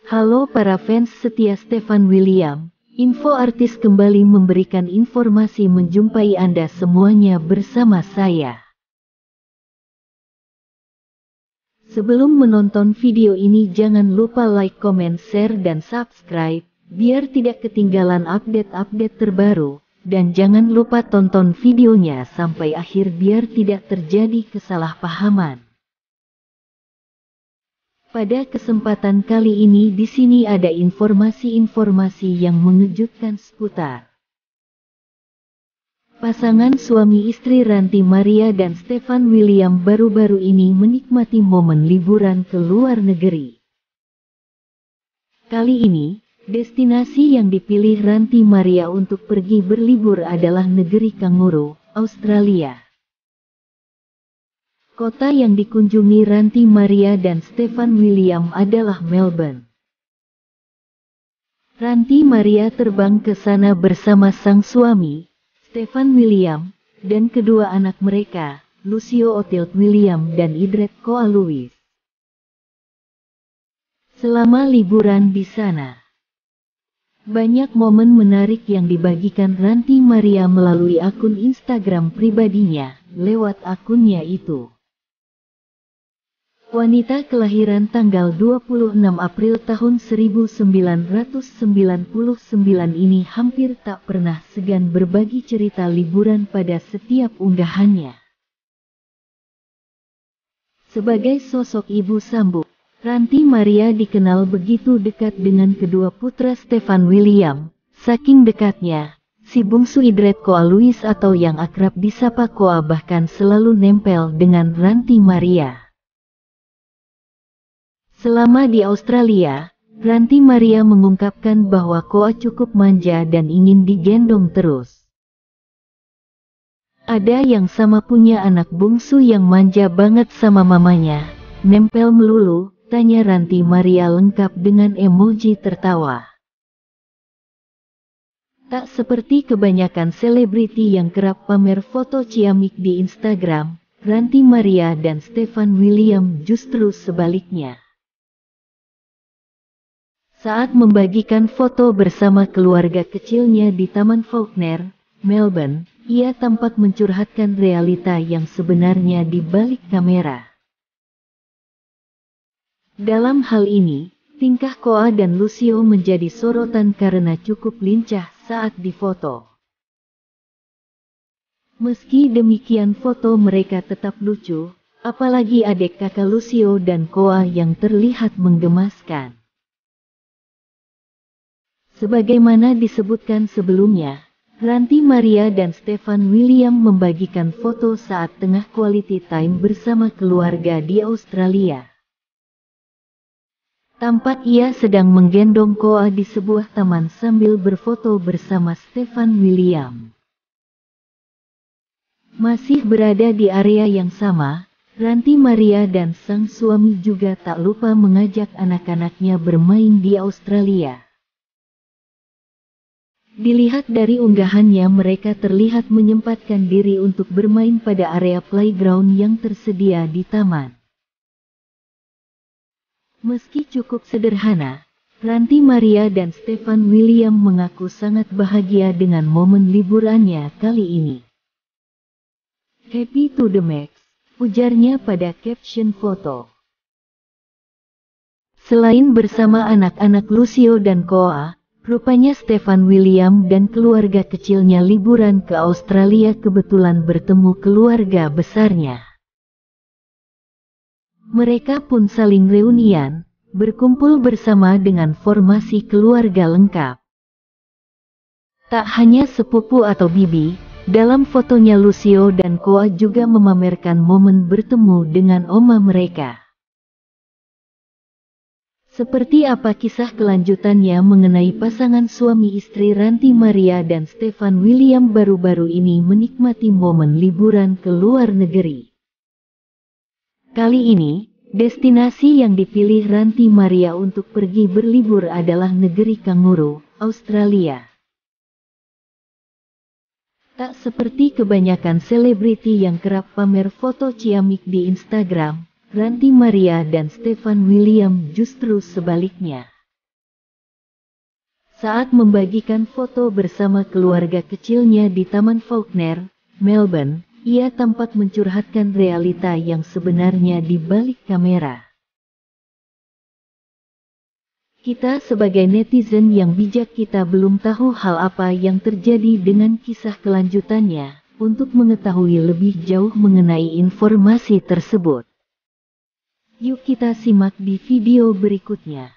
Halo para fans setia Stefan William, Info Artis kembali memberikan informasi menjumpai Anda semuanya bersama saya. Sebelum menonton video ini jangan lupa like, comment, share, dan subscribe, biar tidak ketinggalan update-update terbaru, dan jangan lupa tonton videonya sampai akhir biar tidak terjadi kesalahpahaman. Pada kesempatan kali ini di sini ada informasi-informasi yang mengejutkan seputar pasangan suami istri Ranty Maria dan Stefan William baru-baru ini menikmati momen liburan ke luar negeri. Kali ini, destinasi yang dipilih Ranty Maria untuk pergi berlibur adalah negeri kanguru, Australia. Kota yang dikunjungi Ranty Maria dan Stefan William adalah Melbourne. Ranty Maria terbang ke sana bersama sang suami, Stefan William, dan kedua anak mereka, Lucio Othild William dan Idret Koa Louise. Selama liburan di sana, banyak momen menarik yang dibagikan Ranty Maria melalui akun Instagram pribadinya. Lewat akunnya itu, wanita kelahiran tanggal 26 April tahun 1999 ini hampir tak pernah segan berbagi cerita liburan pada setiap unggahannya. Sebagai sosok ibu sambung, Ranty Maria dikenal begitu dekat dengan kedua putra Stefan William, saking dekatnya, si bungsu Idret Koa Louise atau yang akrab disapa Koa bahkan selalu nempel dengan Ranty Maria. Selama di Australia, Ranty Maria mengungkapkan bahwa Koa cukup manja dan ingin digendong terus. Ada yang sama punya anak bungsu yang manja banget sama mamanya, nempel melulu, tanya Ranty Maria lengkap dengan emoji tertawa. Tak seperti kebanyakan selebriti yang kerap pamer foto ciamik di Instagram, Ranty Maria dan Stefan William justru sebaliknya. Saat membagikan foto bersama keluarga kecilnya di Taman Faulkner, Melbourne, ia tampak mencurhatkan realita yang sebenarnya di balik kamera. Dalam hal ini, tingkah Koa dan Lucio menjadi sorotan karena cukup lincah saat difoto. Meski demikian foto mereka tetap lucu, apalagi adik kakak Lucio dan Koa yang terlihat menggemaskan. Sebagaimana disebutkan sebelumnya, Ranty Maria dan Stefan William membagikan foto saat tengah quality time bersama keluarga di Australia. Tampak ia sedang menggendong Koa di sebuah taman sambil berfoto bersama Stefan William. Masih berada di area yang sama, Ranty Maria dan sang suami juga tak lupa mengajak anak-anaknya bermain di Australia. Dilihat dari unggahannya mereka terlihat menyempatkan diri untuk bermain pada area playground yang tersedia di taman. Meski cukup sederhana, Ranty Maria dan Stefan William mengaku sangat bahagia dengan momen liburannya kali ini. Happy to the max, ujarnya pada caption foto. Selain bersama anak-anak Lucio dan Koa, rupanya Stefan William dan keluarga kecilnya liburan ke Australia kebetulan bertemu keluarga besarnya. Mereka pun saling reunian, berkumpul bersama dengan formasi keluarga lengkap. Tak hanya sepupu atau bibi, dalam fotonya Lucio dan Koa juga memamerkan momen bertemu dengan oma mereka. Seperti apa kisah kelanjutannya mengenai pasangan suami istri Ranty Maria dan Stefan William baru-baru ini menikmati momen liburan ke luar negeri. Kali ini, destinasi yang dipilih Ranty Maria untuk pergi berlibur adalah negeri kanguru, Australia. Tak seperti kebanyakan selebriti yang kerap pamer foto ciamik di Instagram, Ranty Maria dan Stefan William justru sebaliknya. Saat membagikan foto bersama keluarga kecilnya di Taman Faulkner, Melbourne, ia tampak mencurhatkan realita yang sebenarnya di balik kamera. Kita sebagai netizen yang bijak kita belum tahu hal apa yang terjadi dengan kisah kelanjutannya. Untuk mengetahui lebih jauh mengenai informasi tersebut, yuk kita simak di video berikutnya.